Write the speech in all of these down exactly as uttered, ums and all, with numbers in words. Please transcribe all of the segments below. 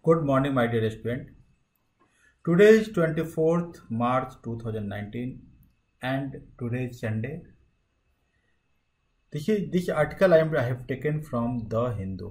Good morning, my dear student. Today is twenty-fourth March two thousand nineteen and today is Sunday. This is this article I, am, I have taken from The Hindu.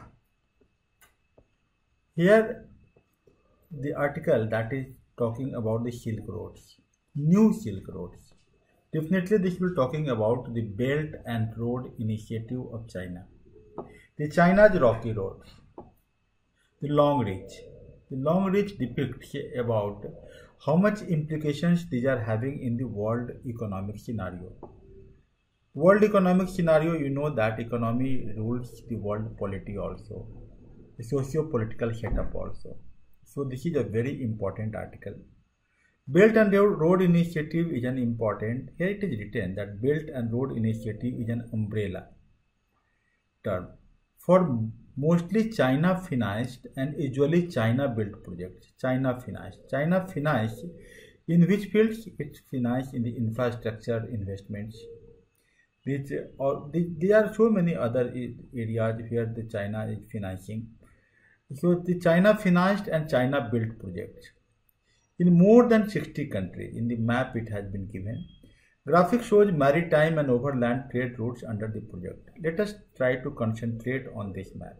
Here, the article that is talking about the Silk Roads, new Silk Roads. Definitely, this will talking about the Belt and Road Initiative of China, the China's Rocky Roads, the Long Reach. The Long Reach depicts about how much implications these are having in the world economic scenario. World economic scenario, you know that economy rules the world polity also, the socio-political setup also. So this is a very important article. Belt and Road Initiative is an important, here it is written that Belt and Road Initiative is an umbrella term for mostly China financed and usually China built projects. China financed. China financed in which fields? It's financed in the infrastructure investments. These, or there are so many other areas where the China is financing. So the China financed and China built projects in more than sixty countries. In the map it has been given. Graphic shows maritime and overland trade routes under the project. Let us try to concentrate on this map.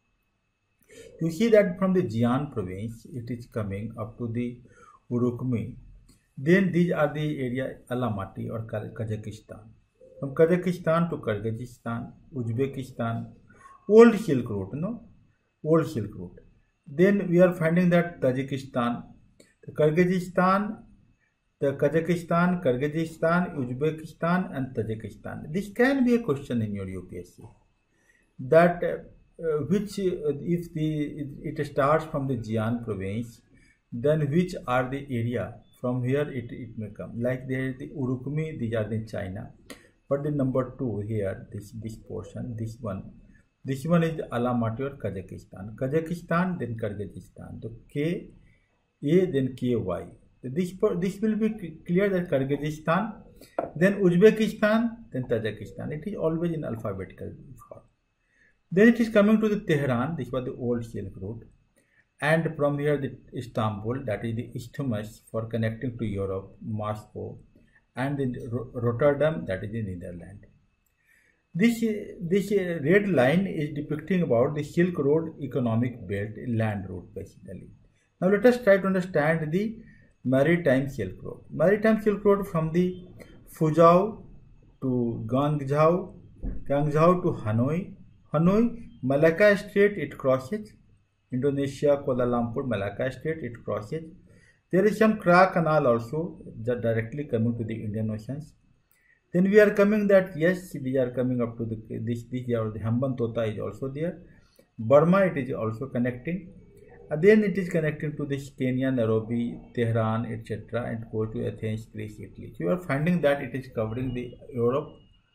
You see that from the Jian province, it is coming up to the Urukmi. Then these are the area Almaty or Kazakhstan. From Kazakhstan to Kyrgyzstan, Uzbekistan, old Silk Route, no? Old Silk Route. Then we are finding that Tajikistan, the Kyrgyzstan, the Kazakhstan, Kyrgyzstan, Uzbekistan and Tajikistan. This can be a question in your U P S C. That uh, which, uh, if the it starts from the Jian province, then which are the area from here it, it may come. Like there is the Urukmi, these are in China. But the number two here, this this portion, this one, this one is Almaty or Kazakhstan. Kazakhstan, then Kyrgyzstan. So K A, then K Y. This this will be clear that Kyrgyzstan, then Uzbekistan, then Tajikistan. It is always in alphabetical form. Then it is coming to the Tehran. This was the old Silk Route, and from here the Istanbul, that is the isthmus for connecting to Europe, Moscow, and then Rotterdam, that is in Netherlands. This this red line is depicting about the Silk Road economic belt, land route basically. Now let us try to understand the Maritime Silk Road. Maritime Silk Road from the Fuzhou to Guangzhou, Guangzhou to Hanoi, Hanoi, Malacca Strait it crosses, Indonesia, Kuala Lumpur, Malacca Strait it crosses. There is some Kra Canal also that directly coming to the Indian Oceans. Then we are coming that yes, we are coming up to the this this year the Hambantota is also there. Burma it is also connecting. And then it is connecting to this Kenya, Nairobi, Tehran, et cetera, and go to Athens, Greece, Italy. So you are finding that it is covering the Europe,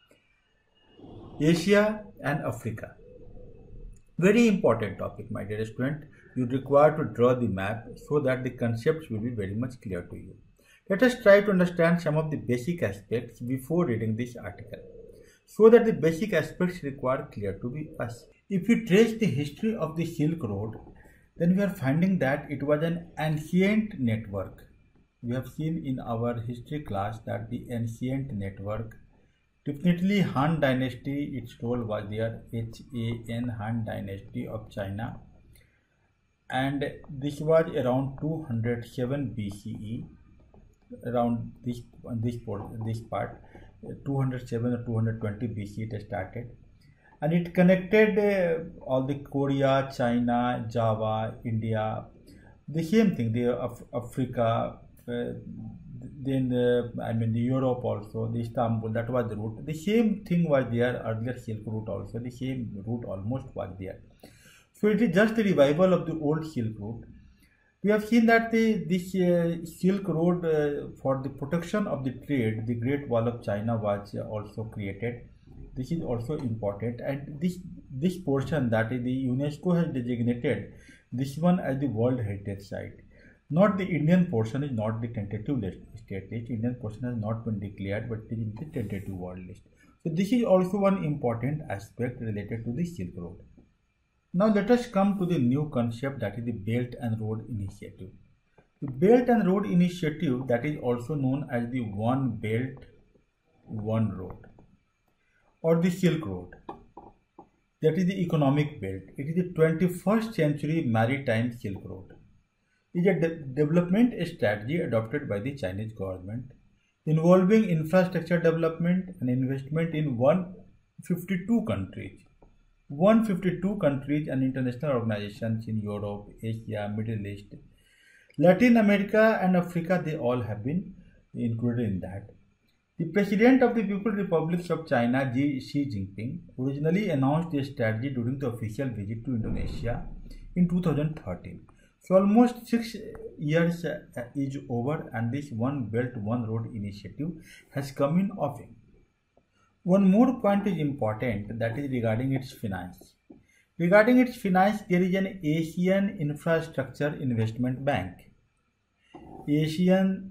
Asia, and Africa. Very important topic, my dear student. You require to draw the map so that the concepts will be very much clear to you. Let us try to understand some of the basic aspects before reading this article, so that the basic aspects require clear to be us. If you trace the history of the Silk Road, then we are finding that it was an ancient network. We have seen in our history class that the ancient network, definitely Han Dynasty, its role was there, H A N, Han Dynasty of China. And this was around two hundred seven B C E, around this this part, this part two hundred seven or two hundred twenty B C it started, and it connected uh, all the Korea, China, Java, India, the same thing, the Af Africa, uh, then the, I mean the Europe also, the Istanbul, that was the route. The same thing was there earlier Silk Route also, the same route almost was there. So it is just the revival of the old Silk Route. We have seen that the, this uh, Silk Road uh, for the protection of the trade, the Great Wall of China was uh, also created. This is also important, and this this portion, that is the UNESCO has designated this one as the World Heritage Site. Not the Indian portion is not the tentative list, state list. Indian portion has not been declared, but it is in the tentative world list. So this is also one important aspect related to the Silk Road. Now let us come to the new concept, that is the Belt and Road Initiative. The Belt and Road Initiative, that is also known as the One Belt, One Road, or the Silk Road, that is the economic belt. It is the twenty-first century maritime Silk Road. It is a de development strategy adopted by the Chinese government, involving infrastructure development and investment in one hundred fifty-two countries. one hundred fifty-two countries and international organizations in Europe, Asia, Middle East, Latin America and Africa, they all have been included in that. The President of the People's Republic of China, Xi Jinping, originally announced a strategy during the official visit to Indonesia in two thousand thirteen. So almost six years is over and this One Belt, One Road initiative has come in offing. One more point is important, that is regarding its finance. Regarding its finance, there is an Asian Infrastructure Investment Bank. Asian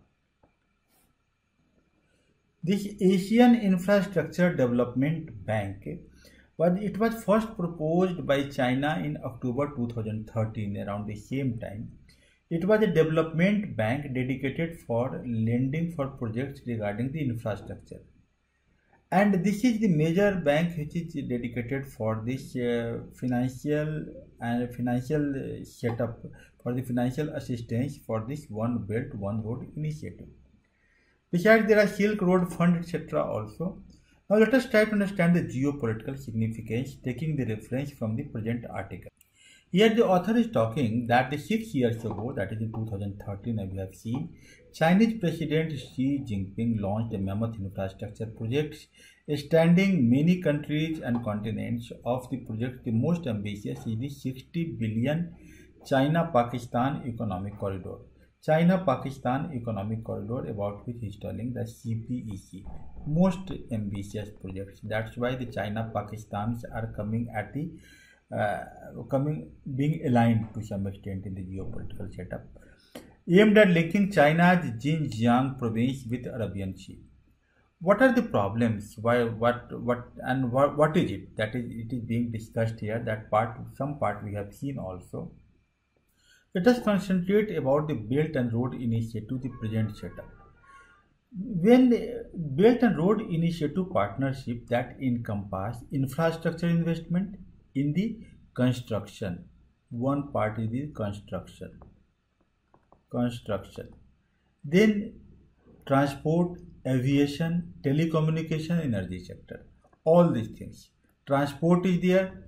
This Asian Infrastructure Development Bank was it was first proposed by China in October two thousand thirteen, around the same time. It was a development bank dedicated for lending for projects regarding the infrastructure. And this is the major bank which is dedicated for this uh, financial and financial setup, for the financial assistance for this One Belt, One Road initiative. Besides, there are Silk Road Fund, et cetera also. Now let us try to understand the geopolitical significance, taking the reference from the present article. Here the author is talking that the six years ago, that is in two thousand thirteen, as we have seen, Chinese President Xi Jinping launched a mammoth infrastructure project, extending many countries and continents. Of the project, the most ambitious is the sixty billion China-Pakistan Economic Corridor. China-Pakistan Economic Corridor, about which he is telling, the C P E C, most ambitious projects. That's why the China-Pakistans are coming at the uh, coming being aligned to some extent in the geopolitical setup, aimed at linking China's Xinjiang province with Arabian Sea. What are the problems? Why, what, what, and what, what is it? That is, it is being discussed here. That part, some part we have seen also. Let us concentrate about the Belt and Road Initiative, the present setup. When the Belt and Road Initiative partnership that encompass infrastructure investment in the construction. One part is the construction. Construction. Then transport, aviation, telecommunication, energy sector. All these things. Transport is there.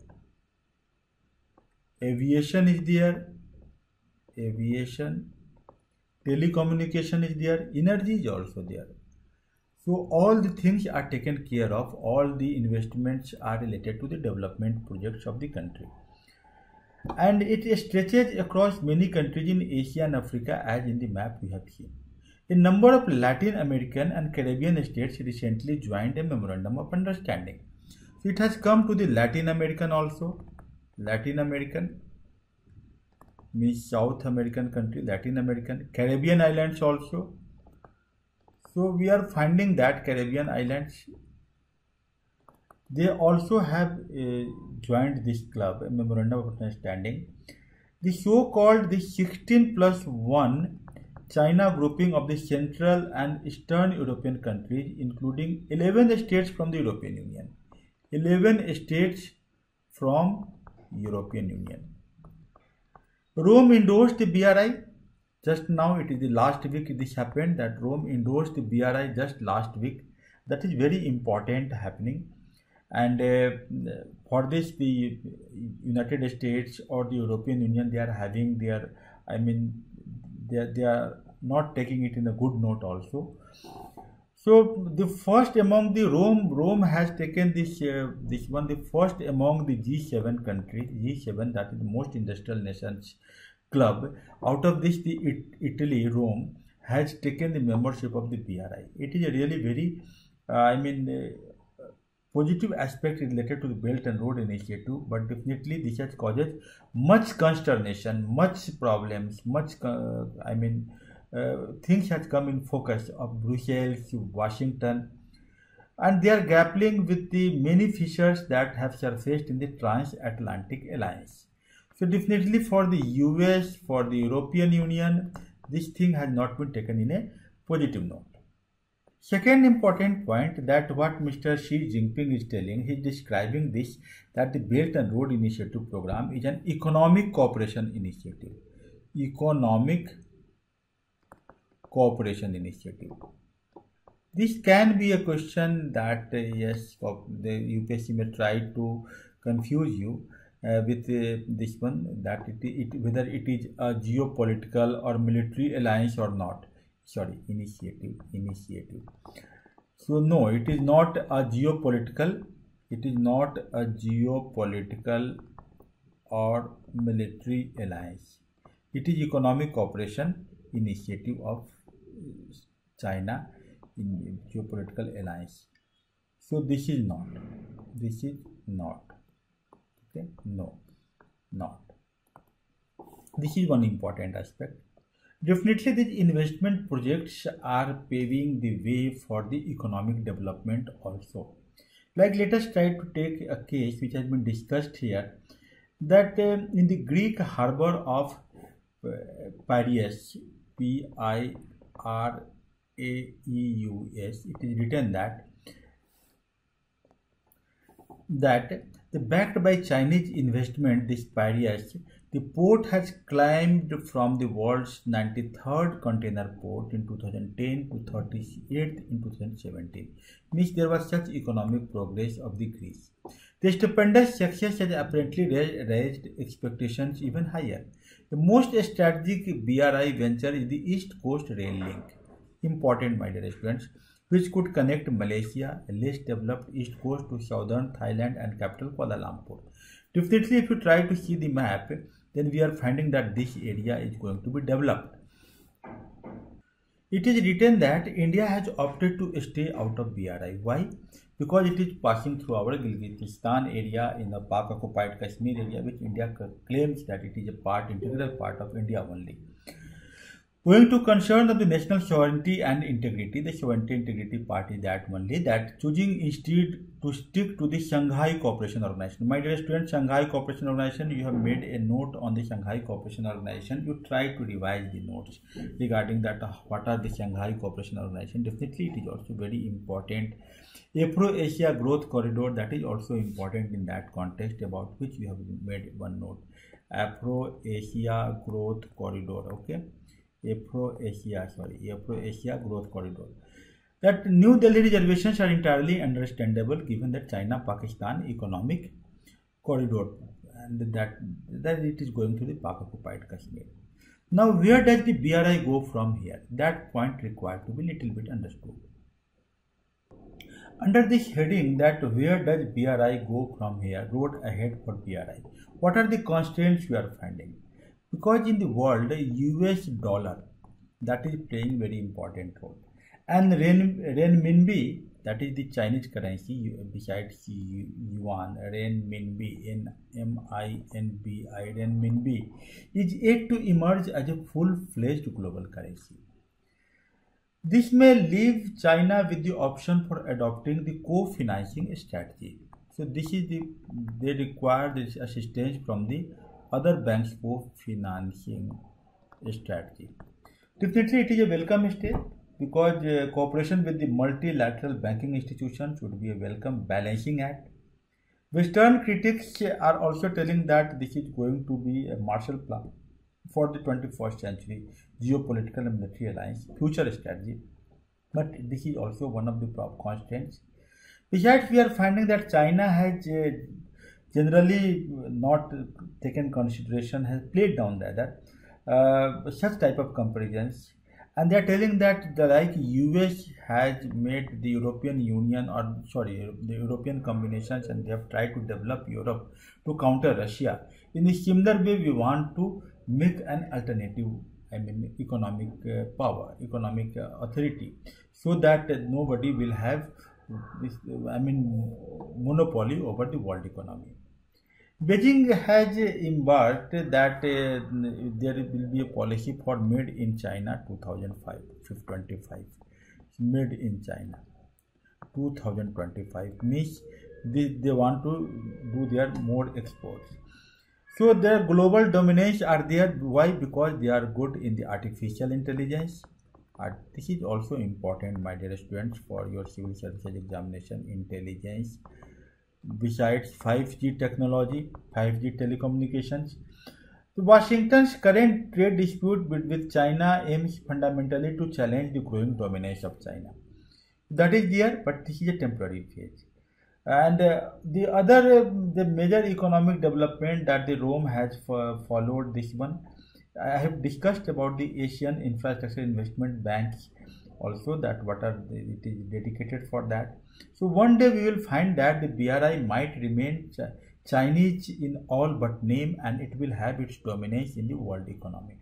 Aviation is there. Aviation, telecommunication is there, energy is also there. So all the things are taken care of, all the investments are related to the development projects of the country. And it stretches across many countries in Asia and Africa, as in the map we have seen. A number of Latin American and Caribbean states recently joined a memorandum of understanding. So it has come to the Latin American also, Latin American, means South American country, Latin American, Caribbean islands also. So we are finding that Caribbean islands, they also have uh, joined this club, a memorandum of understanding. The so-called the sixteen plus one China grouping of the Central and Eastern European countries, including eleven states from the European Union. eleven states from European Union. Rome endorsed the B R I just now. It is the last week this happened, that Rome endorsed the B R I just last week. That is very important happening. And uh, for this, the United States or the European Union, they are having their, I mean, they are, they are not taking it in a good note also. So the first among the Rome, Rome has taken this uh, this one, the first among the G seven countries, G seven, that is the most industrial nations club. Out of this, the it, Italy, Rome, has taken the membership of the B R I. It is a really very, uh, I mean, uh, positive aspect related to the Belt and Road Initiative, but definitely this has caused much consternation, much problems, much, uh, I mean, Uh, things have come in focus of Brussels, Washington. and they are grappling with the many fissures that have surfaced in the transatlantic alliance. So definitely for the U S, for the European Union, this thing has not been taken in a positive note. Second important point, that what Mister Xi Jinping is telling, he is describing this, that the Belt and Road Initiative program is an economic cooperation initiative. Economic cooperation initiative. This can be a question that uh, yes, the U P S C may try to confuse you uh, with uh, this one, that it, it whether it is a geopolitical or military alliance or not. Sorry, initiative, initiative. So no, it is not a geopolitical, it is not a geopolitical or military alliance. It is economic cooperation initiative of China in geopolitical alliance. So this is not, this is not, okay, no, not. This is one important aspect. Definitely these investment projects are paving the way for the economic development also. Like let us try to take a case which has been discussed here, that uh, in the Greek harbor of uh, Piraeus, P I R A E U S, it is written that that the backed by Chinese investment, this Piraeus, the port has climbed from the world's ninety-third container port in two thousand ten to thirty-eighth in two thousand seventeen. Means there was such economic progress of the Greece. The stupendous success has apparently raised expectations even higher. The most strategic B R I venture is the East Coast Rail Link. Important, my dear students, which could connect Malaysia, a less developed East Coast, to southern Thailand and capital Kuala Lumpur. Definitely, if you try to see the map, then we are finding that this area is going to be developed. It is written that India has opted to stay out of B R I. Why? Because it is passing through our Gilgit-Baltistan area in the Pak-occupied Kashmir area, which India claims that it is a part, integral part of India only. Owing to concern of the national sovereignty and integrity, the Sovereignty Integrity Party that only that choosing instead to stick to the Shanghai Cooperation Organization. My dear students, Shanghai Cooperation Organization, you have made a note on the Shanghai Cooperation Organization. You try to revise the notes regarding that uh, what are the Shanghai Cooperation Organization. Definitely it is also very important. Afro-Asia Growth Corridor, that is also important in that context, about which you have made one note. Afro-Asia Growth Corridor, okay. Afro-Asia, sorry, Afro-Asia Growth Corridor. That New Delhi reservations are entirely understandable given that China-Pakistan economic corridor, and that, that it is going to the Pak-occupied Kashmir. Now, where does the B R I go from here? That point required to be little bit understood. Under this heading, that where does B R I go from here, road ahead for B R I, what are the constraints we are finding? Because in the world, U S dollar, that is playing very important role, and ren, renminbi, that is the Chinese currency besides yuan, renminbi, N M I N B I, renminbi, is yet to emerge as a full-fledged global currency. This may leave China with the option for adopting the co-financing strategy. So this is the, they require this assistance from the other banks for financing strategy. Definitely it is a welcome step, because uh, cooperation with the multilateral banking institutions should be a welcome balancing act. Western critics are also telling that this is going to be a Marshall Plan for the twenty-first century, geopolitical and military alliance, future strategy. But this is also one of the constraints. Besides, we are finding that China has uh, generally not taken consideration, has played down rather uh, such type of comparisons, and they are telling that the like U S has made the European Union, or sorry, the European combinations, and they have tried to develop Europe to counter Russia. In a similar way, we want to make an alternative, I mean economic uh, power, economic uh, authority, so that uh, nobody will have this, I mean monopoly over the world economy. Beijing has embarked that uh, there will be a policy for Made in China two thousand twenty-five, made in China. two thousand twenty-five. Means they, they want to do their more exports. So their global dominance are there. Why? Because they are good in the artificial intelligence. Uh, this is also important, my dear students, for your civil services examination. Intelligence. Besides five G technology, five G telecommunications. Washington's current trade dispute with, with China aims fundamentally to challenge the growing dominance of China. That is there, but this is a temporary phase. And uh, the other, uh, the major economic development that the Rome has fo- followed this one, I have discussed about the Asian Infrastructure Investment Banks also, that what are the, it is dedicated for that. So one day we will find that the B R I might remain Ch- Chinese in all but name, and it will have its dominance in the world economy.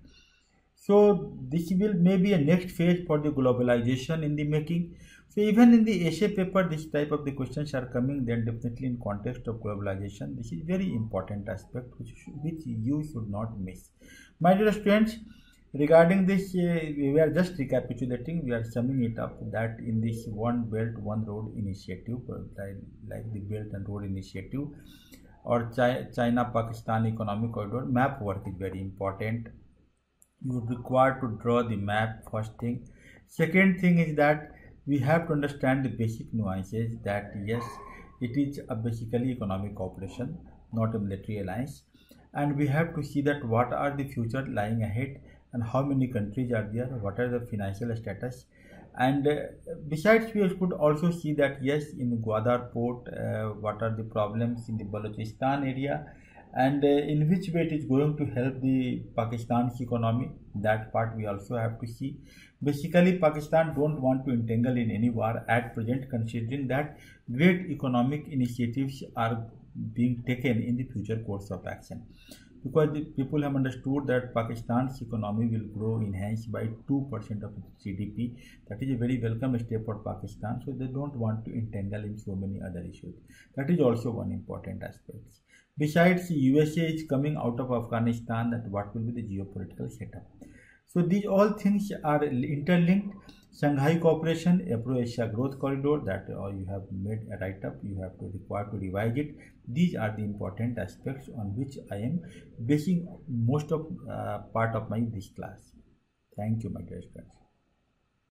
So this will maybe a next phase for the globalization in the making. So even in the essay paper, this type of the questions are coming. Then definitely in context of globalization, this is very important aspect which which you should not miss. My dear students, regarding this, uh, we are just recapitulating. We are summing it up that in this One Belt One Road initiative, like, like the Belt and Road initiative, or China-Pakistan economic corridor, map work is very important. You require to draw the map, first thing. Second thing is that we have to understand the basic nuances, that yes, it is a basically economic cooperation, not a military alliance, and we have to see that what are the future lying ahead and how many countries are there, what are the financial status. And uh, besides, we could also see that yes, in Gwadar port, uh, what are the problems in the Balochistan area, and uh, in which way it is going to help the Pakistan's economy. That part we also have to see. Basically, Pakistan don't want to entangle in any war at present, considering that great economic initiatives are being taken in the future course of action. Because the people have understood that Pakistan's economy will grow enhanced by two percent of its G D P. That is a very welcome step for Pakistan. So they don't want to entangle in so many other issues. That is also one important aspect. Besides, U S A is coming out of Afghanistan, that what will be the geopolitical setup. So these all things are interlinked. Shanghai Cooperation, Afro-Asia Growth Corridor, that uh, you have made a write-up, you have to require to revise it. These are the important aspects on which I am basing most of uh, part of my this class. Thank you, my dear friends.